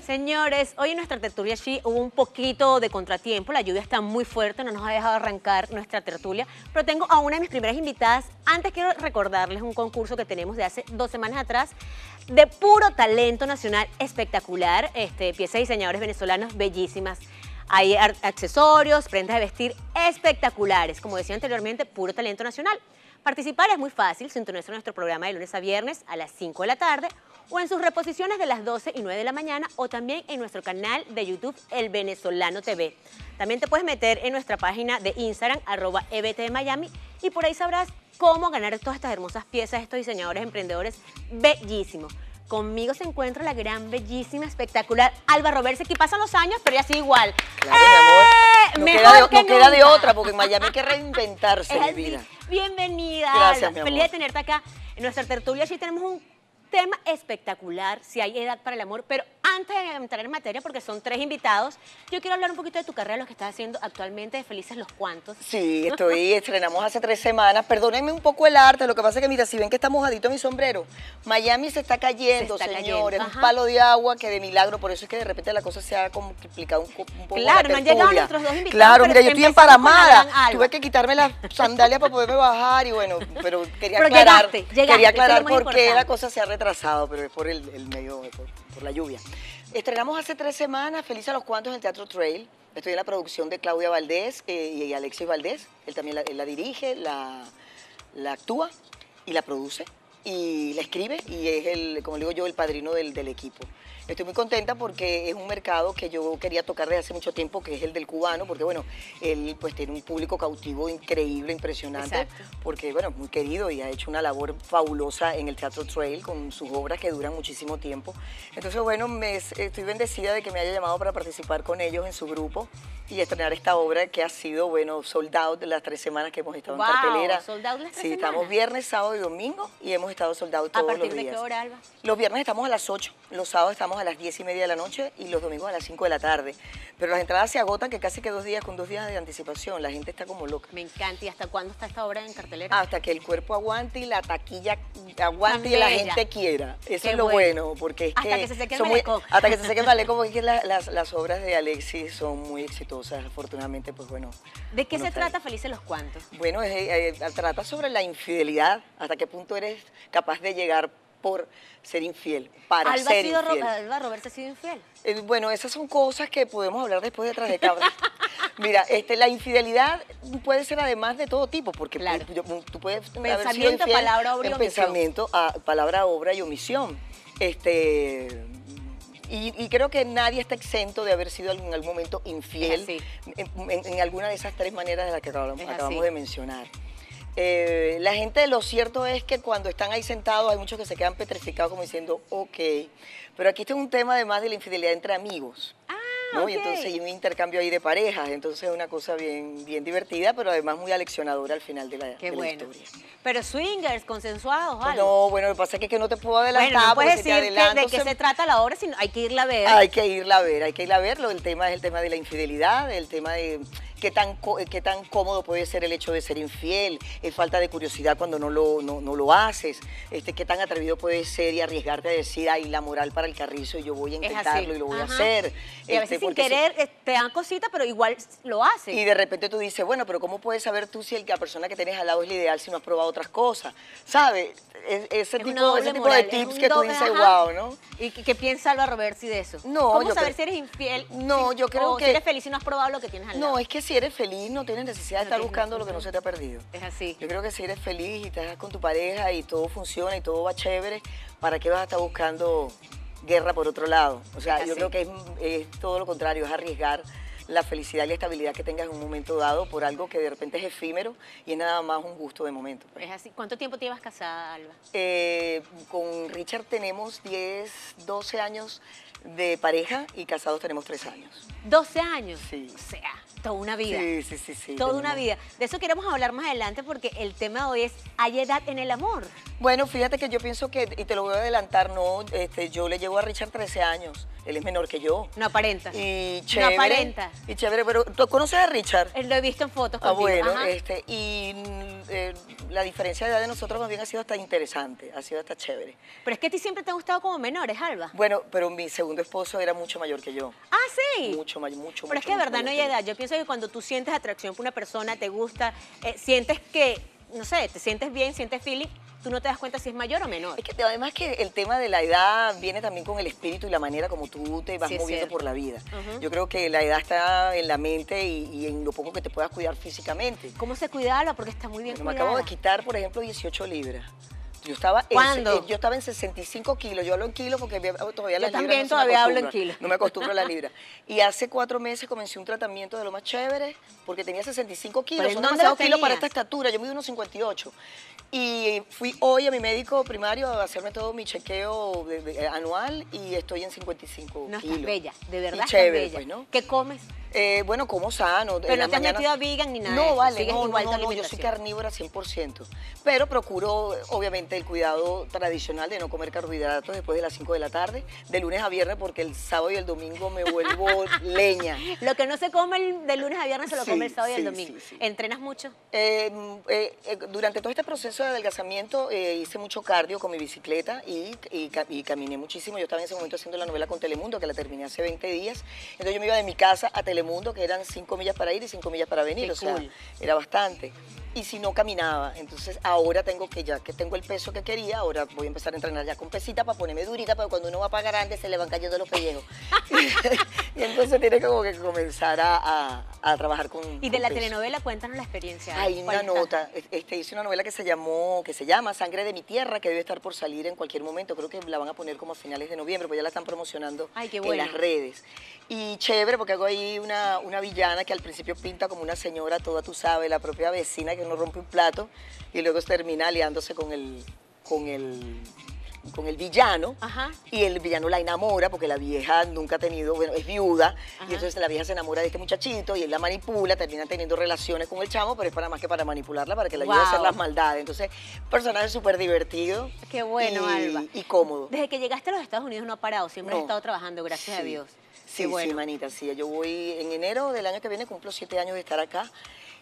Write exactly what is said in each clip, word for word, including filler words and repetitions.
Señores, hoy en nuestra tertulia sí hubo un poquito de contratiempo, la lluvia está muy fuerte, no nos ha dejado arrancar nuestra tertulia, pero tengo a una de mis primeras invitadas. Antes quiero recordarles un concurso que tenemos de hace dos semanas atrás, de puro talento nacional espectacular, este, piezas de diseñadores venezolanos bellísimas. Hay accesorios, prendas de vestir espectaculares, como decía anteriormente, puro talento nacional. Participar es muy fácil, sintonizar nuestro programa de lunes a viernes a las cinco de la tarde o en sus reposiciones de las doce y nueve de la mañana o también en nuestro canal de YouTube El Venezolano T V. También te puedes meter en nuestra página de Instagram, arroba E B T Miami, y por ahí sabrás cómo ganar todas estas hermosas piezas de estos diseñadores emprendedores bellísimos. Conmigo se encuentra la gran, bellísima, espectacular Alba Roberts, que pasan los años, pero ella sigue igual. Claro, ¡Eh! mi amor. No, Mejor queda de, que no queda de nunca. otra, porque en Miami hay que reinventarse, Es mi así. vida. Bienvenida, Gracias, Alba. mi amor. Feliz de tenerte acá. En nuestra tertulia sí tenemos un tema espectacular, si hay edad para el amor, pero antes de entrar en materia, porque son tres invitados, yo quiero hablar un poquito de tu carrera, lo que estás haciendo actualmente de Felices los Cuantos. Sí, estoy, estrenamos hace tres semanas. Perdónenme un poco el arte, lo que pasa es que, mira, si ven que está mojadito mi sombrero, Miami se está cayendo, Se está señores, cayendo, un palo de agua que de milagro, por eso es que de repente la cosa se ha complicado un, un poco. Claro, la no han llegado tertulia. nuestros dos invitados. Claro, pero mira, yo estoy empezamos con la gran emparamada, Alba. tuve que quitarme las sandalias para poderme bajar y bueno, pero quería Pero aclarar, llegaste, llegaste, quería eso es lo aclarar más por qué la importante. cosa se ha retrasado, pero es por el, el medio, por, por la lluvia. Estrenamos hace tres semanas Felices a los Cuantos en el Teatro Trail. Estoy en la producción de Claudia Valdés eh, y Alexis Valdés. Él también la, él la dirige, la, la actúa y la produce y la escribe y es, el, como digo yo, el padrino del, del equipo. Estoy muy contenta porque es un mercado que yo quería tocar desde hace mucho tiempo, que es el del cubano, porque bueno, él pues tiene un público cautivo increíble, impresionante, Exacto. porque bueno, es muy querido y ha hecho una labor fabulosa en el Teatro Trail con sus obras que duran muchísimo tiempo. Entonces bueno, me, estoy bendecida de que me haya llamado para participar con ellos en su grupo y estrenar esta obra que ha sido, bueno, sold out de las tres semanas que hemos estado Wow, en cartelera. sold out las tres Sí, semanas. estamos viernes, sábado y domingo y hemos estado sold out todos ¿A partir los de días. qué hora, Alba? Los viernes estamos a las ocho, los sábados estamos a las diez y media de la noche y los domingos a las cinco de la tarde. Pero las entradas se agotan que casi que dos días con dos días de anticipación. La gente está como loca. Me encanta. ¿Y hasta cuándo está esta obra en cartelera? Hasta que el cuerpo aguante y la taquilla aguante Tan y la bella. gente quiera. Eso Qué es lo bueno. bueno, porque es Hasta que... que se seque el son muy- malecón. Hasta que se seque el malecón, porque es que la- las, las obras de Alexis son muy exitosas. Afortunadamente, pues bueno. ¿De qué uno se está trata Felices los Cuantos? Bueno, es, eh, eh, trata sobre la infidelidad, hasta qué punto eres capaz de llegar por ser infiel, para Alba, ha ser sido, infiel. Alba Roberts ha sido infiel. Eh, bueno, esas son cosas que podemos hablar después detrás de cámara. Mira, este, la infidelidad puede ser además de todo tipo, porque Claro. tú, tú puedes haber sido Pensamiento, infiel palabra, obra y en omisión. pensamiento, a, palabra, obra y omisión. Este... Y, y creo que nadie está exento de haber sido en algún momento infiel así. en, en- en alguna de esas tres maneras de las que acabamos, Es acabamos así. de mencionar. Eh, la gente, lo cierto es que cuando están ahí sentados hay muchos que se quedan petrificados como diciendo, ok, pero aquí está un tema además de la infidelidad entre amigos. ¿no? ok. Y entonces hay un intercambio ahí de parejas, entonces es una cosa bien, bien divertida, pero además muy aleccionadora al final de la, Qué de la bueno. historia. Pero swingers, consensuados, Pues algo. no, bueno, lo que pasa es que, que no te puedo adelantar. Bueno, no porque puedes si te decir que- adelanto de qué se- se trata la obra, sino hay que irla a ver. Hay que irla a ver, hay que irla a verlo. El tema es el tema de la infidelidad, el tema de qué tan, co- qué tan cómodo puede ser el hecho de ser infiel, es falta de curiosidad cuando no lo, no, no lo haces, este, qué tan atrevido puedes ser y arriesgarte a decir, ay, la moral para el carrizo y yo voy a Es así. intentarlo y lo voy Ajá. a hacer. Y a Este, veces sin porque si- querer eh, te dan cositas, pero igual lo haces. Y de repente tú dices, bueno, pero ¿cómo puedes saber tú si el- la persona que tienes al lado es la ideal si no has probado otras cosas? ¿Sabes? Es- ese Es una tipo, doble ese tipo moral, de es tips un que tú doble- dices, ajá. wow, ¿no? ¿Y qué, qué piensa Alba Roberts de eso? No, ¿Cómo yo saber creo- si eres infiel? No, si- yo creo o que- si eres feliz si no has probado lo que tienes al lado. No, es que si eres feliz no tienes necesidad de No estar tienes buscando lo que no necesidad. se te ha perdido. Es así. Yo creo que si eres feliz y estás con tu pareja y todo funciona y todo va chévere, ¿para qué vas a estar buscando guerra por otro lado? O sea, Es yo así. creo que es, es todo lo contrario, es arriesgar la felicidad y la estabilidad que tengas en un momento dado por algo que de repente es efímero y es nada más un gusto de momento. pues. Es así. ¿Cuánto tiempo te llevas casada, Alba? Eh, con Richard tenemos diez, doce años de pareja y casados tenemos tres años. doce años. Sí. O sea, toda una vida. Sí, sí, sí, sí. Toda una tenemos- vida. De eso queremos hablar más adelante porque el tema de hoy es ¿hay edad en el amor? Bueno, fíjate que yo pienso que, y te lo voy a adelantar, no, este, yo le llevo a Richard trece años. él es menor que yo. No aparenta. Y chévere. No aparenta. Y chévere, pero ¿tú conoces a Richard? Eh, Lo he visto en fotos Ah, contigo. bueno, Ajá. este, y mm, eh, la diferencia de edad de nosotros más bien ha sido hasta interesante, ha sido hasta chévere. Pero es que a ti siempre te ha gustado como menores, Alba. Bueno, pero mi segundo esposo era mucho mayor que yo. Ah, sí. Mucho mayor, mucho, Pero es mucho, que de mucho verdad no mayor hay que yo. edad. Yo pienso que cuando tú sientes atracción por una persona, te gusta, eh, sientes que, no sé, te sientes bien, sientes feeling, tú no te das cuenta si es mayor o menor. Es que además que el tema de la edad viene también con el espíritu y la manera como tú te vas Sí, es moviendo cierto. por la vida. Ujú. Yo creo que la edad está en la mente y, y en lo poco que te puedas cuidar físicamente. ¿Cómo se cuida Alba? Porque está muy bien Bueno, me cuidada. acabo de quitar, por ejemplo, dieciocho libras. Yo estaba, en, ¿Cuándo? eh, yo estaba en sesenta y cinco kilos, yo hablo en kilos porque me- todavía Yo las libras también no se me todavía hablo en acostumbran. kilos. No me acostumbro a la libra. Y hace cuatro meses comencé un tratamiento de lo más chévere porque tenía sesenta y cinco kilos, ¿Pero en son dónde demasiados los kilos para tenías? esta estatura, yo mido unos cincuenta y ocho. Y fui hoy a mi médico primario a hacerme todo mi chequeo de- de- anual y estoy en cincuenta y cinco No, kilos. estás bella, de verdad Y estás chévere, bella. pues, ¿no? ¿Qué comes? Eh, bueno, como sano. en Pero la no te has mañana- metido a vegan ni nada de No, eso, vale, sigues no, igual no, tu no, no, yo soy alimentación. carnívora cien por ciento. Pero procuro, obviamente, el cuidado tradicional de no comer carbohidratos después de las cinco de la tarde, de lunes a viernes, porque el sábado y el domingo me vuelvo leña. Lo que no se come el- de lunes a viernes se lo Sí, come el sábado y el sí, domingo. sí, sí. ¿Entrenas mucho? Eh, eh, eh, durante todo este proceso de adelgazamiento eh, hice mucho cardio con mi bicicleta y, y ca- y caminé muchísimo. Yo estaba en ese momento haciendo la novela con Telemundo, que la terminé hace veinte días. Entonces yo me iba de mi casa a Telemundo, que eran cinco millas para ir y cinco millas para venir. Qué o sea, cool. era bastante. Y si no caminaba, entonces ahora tengo que, ya que tengo el peso que quería, ahora voy a empezar a entrenar ya con pesita para ponerme durita, porque cuando uno va para grande se le van cayendo los pellejos. Y entonces tiene como que comenzar a, a- a trabajar con Y de con la peso. telenovela, cuéntanos la experiencia. Hay ¿Cuál una está? nota, este, hice una novela que se llamó, que se llama Sangre de mi tierra, que debe estar por salir en cualquier momento, creo que la van a poner como a finales de noviembre, pues ya la están promocionando Ay, qué en bueno. las redes. Y chévere, porque hago ahí una, una villana que al principio pinta como una señora toda, tú sabes, la propia vecina que no rompe un plato, y luego termina aliándose con el, con el, con el villano, Ajá. y el villano la enamora porque la vieja nunca ha tenido, bueno, es viuda, Ajá. y entonces la vieja se enamora de este muchachito y él la manipula, terminan teniendo relaciones con el chamo, pero es para más que para manipularla, para que la ayude a hacer Wow. las maldades. Entonces, personaje súper divertido. Qué bueno, y, Alba. y cómodo. Desde que llegaste a los Estados Unidos no ha parado, siempre has No. estado trabajando, gracias a Sí. Dios. Sí, Qué bueno. sí, manita, sí. Yo voy en enero del año que viene, cumplo siete años de estar acá.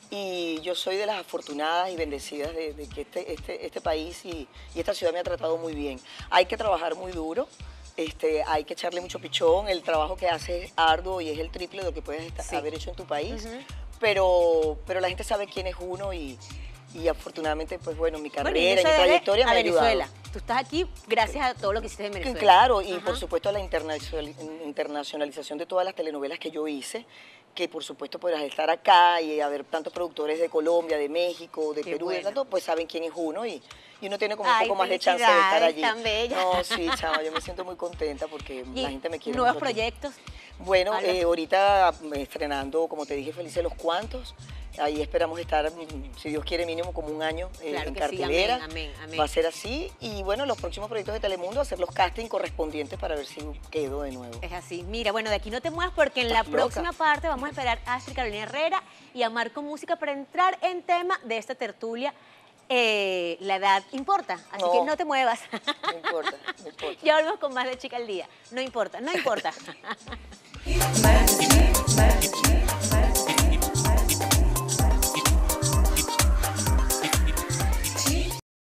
Y yo soy de las afortunadas y bendecidas de, de que este, este, este país y, y esta ciudad me ha tratado muy bien. Hay que trabajar muy duro, este, hay que echarle mucho pichón. El trabajo que haces es arduo y es el triple de lo que puedes esta- Sí. haber hecho en tu país. Ujú. pero, pero la gente sabe quién es uno y, y afortunadamente, pues bueno, mi Bueno, y carrera y eso mi debe trayectoria me a ha ayudado. Venezuela. Tú estás aquí gracias a todo lo que hiciste en Que Venezuela. Claro, y Ajá. por supuesto a la internacional- internacionalización de todas las telenovelas que yo hice, que por supuesto por estar acá y haber tantos productores de Colombia, de México, de Qué Perú, de bueno. tanto, pues saben quién es uno y, y uno tiene como Ay, un poco más de chance de estar felicidades, allí. tan bella. No, sí, chama, yo me siento muy contenta porque ¿Y la gente me quiere nuevos mucho aquí. proyectos? Bueno, Alba. eh, ahorita mm, estrenando, como te dije, Felices los Cuantos. Ahí esperamos estar, mm, si Dios quiere, mínimo como un año eh, Claro en que sí, cartelera. amén, amén, amén. Va a ser así. Y bueno, los próximos proyectos de Telemundo, hacer los castings correspondientes para ver si quedo de nuevo. Es así. Mira, bueno, de aquí no te muevas porque en la Estás loca. próxima parte vamos a esperar a Astrid Carolina Herrera y a Marco Música para entrar en tema de esta tertulia. Eh, la edad importa, así No. que no te muevas. No importa, no importa. Ya volvemos con más de Chica al Día. No importa, no importa. Bye.